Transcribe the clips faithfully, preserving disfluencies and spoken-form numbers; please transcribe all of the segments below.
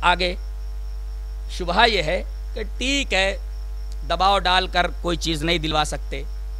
آگے شبہہ یہ ہے کہ ٹھیک ہے دباؤ ڈال کر کوئی چیز نہیں دلوا سکتے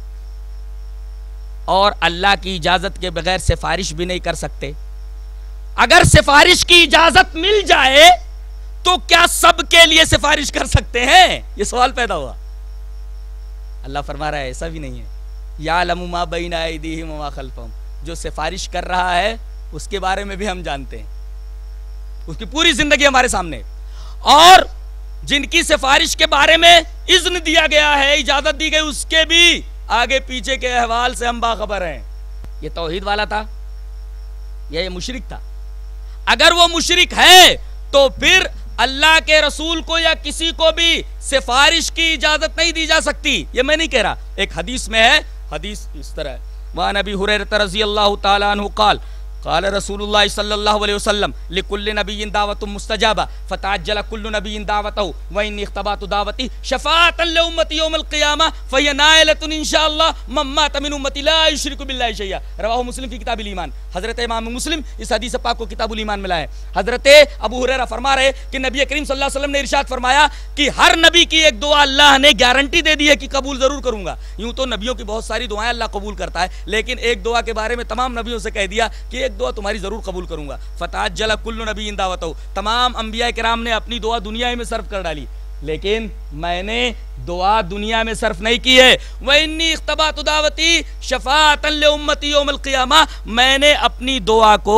اور اللہ کی اجازت کے بغیر سفارش بھی نہیں کر سکتے. اگر سفارش کی اجازت مل جائے تو کیا سب کے لیے سفارش کر سکتے ہیں؟ یہ سوال پیدا ہوا. اللہ فرما رہا ہے ایسا بھی نہیں ہے. یعلم ما بین ایدیہم وما خلفہم، جو سفارش کر رہا ہے اس کے بارے میں بھی ہم جانتے ہیں، اس کی پوری زندگی ہمارے سامنے، اور جن کی سفارش کے بارے میں اذن دیا گیا ہے، اجازت دی گئی، اس کے بھی آگے پیچھے کے احوال سے ہم باخبر ہیں. یہ توحید والا تھا یا یہ مشرک تھا؟ اگر وہ مشرک ہے تو پھر اللہ کے رسول کو یا کسی کو بھی سفارش کی اجازت نہیں دی جا سکتی. یہ میں نہیں کہہ رہا، ایک حدیث میں ہے، حدیث اس طرح ہے. وعن ابی ہریرہ رضی اللہ تعالی عنہ قال قال رسول اللہ صلی اللہ علیہ وسلم لکل نبی دعوت مستجابہ فتعجل کل نبی دعوتہ وانی اختبات دعوتی شفاعتا لامتی یوم القیامہ فہی نائلۃ انشاءاللہ من مات من امتی لا یشرک باللہ شیئا. رواہ مسلم فی کتاب الایمان. حضرت امام مسلم اس حدیث پاک کو کتاب الایمان میں لائے. حضرت ابو ہریرہ فرما رہے کہ نبی کریم صلی اللہ علیہ وسلم نے ارشاد فرمایا کہ ہر نبی کی ایک دعا اللہ نے گارنٹی دے دی ہے کہ قبول ضرور کروں گا. یوں تو نبیوں کی بہت ساری دعائیں اللہ قبول کرتا ہے، لیکن ایک دعا کے بارے میں تمام نبیوں سے کہہ دیا کہ ایک دعا تمہاری ضرور قبول کروں گا. فتعجل کل نبی دعوتہ، تمام انبیاء کرام نے اپنی دعا دنیا میں صرف کر ڈالی، لیکن میں نے دعا دنیا میں صرف نہیں کی ہے. وانی اختبات دعوتی شفاعتا لامتی یوم القیامہ، میں نے اپنی دعا کو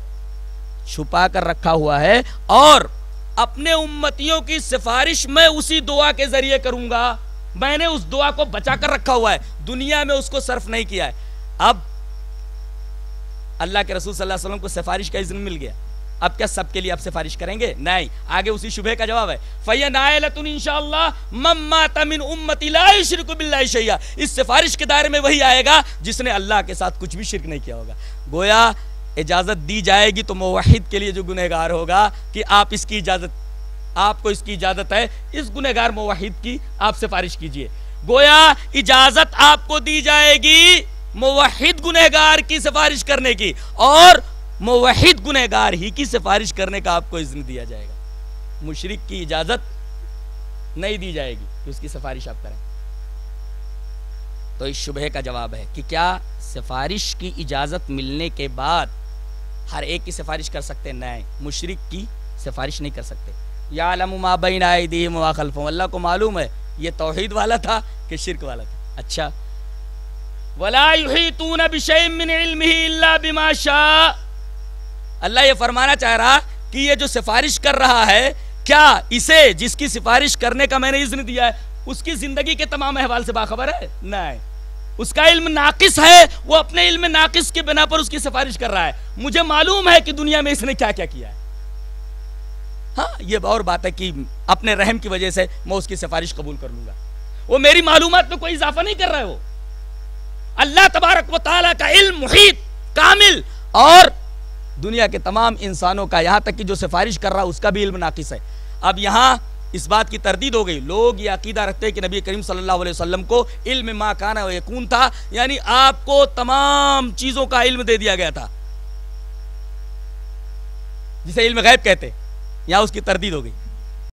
چھپا کر رکھا ہوا ہے اور اپنے امتیوں کی سفارش میں اسی دعا کے ذریعے کروں گا. میں نے اس دعا کو بچا کر رکھا ہوا ہے، دنیا میں اس کو صرف نہیں کیا ہے. اب اللہ کے رسول صلی اللہ علیہ وسلم کو سفارش کا اذن مل گیا، اب کیا سب کے لیے آپ سفارش کریں گے؟ نہیں. آگے اسی شبہ کا جواب ہے فَيَ نَائِلَةٌ انشاءاللہ مَن مَاتَ مِنْ أُمَّتِ لَا يُشْرِكُ بِاللَّهِ شَيْئًا. اس سفارش کے دائرے میں وہی آئے گا جس نے اللہ کے ساتھ کچھ بھی شرک نہیں کیا ہوگا. گویا اجازت دی جائے گی تو موحد کے لیے جو گنہگار ہوگا کہ آپ اس کی اجازت آپ کو اس کی اجازت ہے، اس گنہگار موحد کی آپ سفارش کیجئے. گویا اجازت آپ کو دی جائے گی موحد گنہگار کی سفارش کرنے کی، اور موحد گنہگار ہی کی سفارش کرنے کا آپ کو اذن دیا جائے گا. مشرک کی اجازت نہیں دی جائے گی کہ اس کی سفارش آپ کریں. تو اس شبہ کا جواب ہے کہ کیا سفارش کی اجازت ملنے کے بعد ہر ایک کی سفارش کر سکتے؟ نہیں، مشرک کی سفارش نہیں کر سکتے. یعلم ما بین ایدیہم وما خلفہم، اللہ کو معلوم ہے یہ توحید والا تھا کہ شرک والا تھا. اچھا، وَلَا يُحِيطُونَ بِشَيْءٍ مِّنْ عِلْمِهِ إِلَّا بِمَا شَاءَ. اللہ یہ فرمانا چاہ رہا کہ یہ جو سفارش کر رہا ہے، کیا اسے جس کی سفارش کرنے کا میں نے اذن دیا ہے اس کی زندگی کے تمام احوال سے باخبر ہے؟ نہیں. اس کا علم ناقص ہے، وہ اپنے علم ناقص کے بنا پر اس کی سفارش کر رہا ہے. مجھے معلوم ہے کہ دنیا میں اس نے کیا کیا کیا ہے. ہاں، یہ اور بات ہے کہ اپنے رحم کی وجہ سے میں اس کی سفارش قبول کر لوں گا. وہ میری معلومات میں کوئی اضافہ نہیں کر رہے. ہو اللہ تبارک و تعالیٰ کا علم محیط کامل، اور دنیا کے تمام انسانوں کا، یہاں تک کہ جو سفارش کر رہا اس کا بھی علم ناقص ہے. اب یہاں اس بات کی تردید ہو گئی. لوگ یہ عقیدہ رکھتے ہیں کہ نبی کریم صلی اللہ علیہ وسلم کو علم ما کان و یکون تھا، یعنی آپ کو تمام چیزوں کا علم دے دیا گیا تھا، جسے علم غیب کہتے. یہاں اس کی تردید ہو گئی.